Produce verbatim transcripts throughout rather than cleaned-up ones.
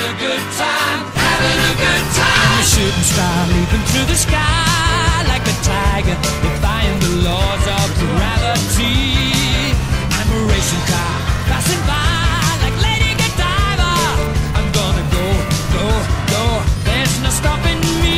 a good time, having a good time. I'm a shooting star leaping through the sky like a tiger, defying the laws of gravity. I'm a racing car passing by like Lady Godiva. I'm gonna go, go, go. There's no stopping me.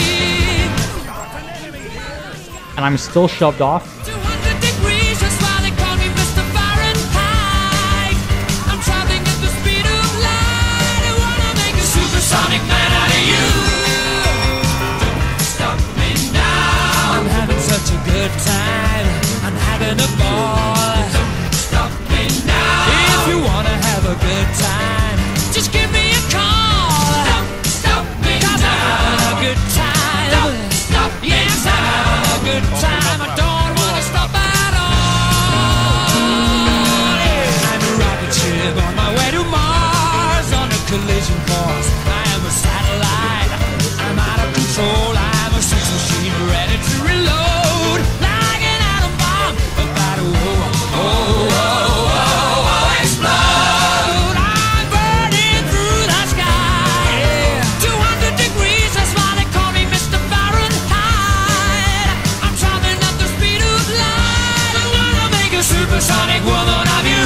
And I'm still shoved off. two hundred degrees, that's why they call me Mister Fahrenheit. I'm traveling at the speed of light. I wanna make a supersonic man out of you. Don't stop me now. I'm having such a good time. I'm having a ball. Don't stop me now. If you wanna have a good time, just give me a call. Don't stop me now. 'Cause I'm having a good time. Don't stop me yes, now. I'm having a good time. I don't wanna stop at all. I'm a rocket ship on my way to Mars on a collision course. I am a satellite. I'm out of control. I'm a sex machine ready to reload like an atom bomb. About to oh, oh, oh, oh, oh, explode. I'm burning through the sky. Yeah. two hundred degrees, that's why they call me Mister Fahrenheit. I'm traveling at the speed of light. I'm gonna make a supersonic woman of you.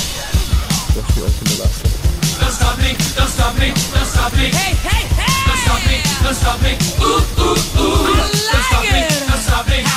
Don't stop me, don't stop me, don't stop me. Hey, hey, hey! Don't stop me, don't stop me. Ooh, ooh, ooh. Don't stop me, don't stop me.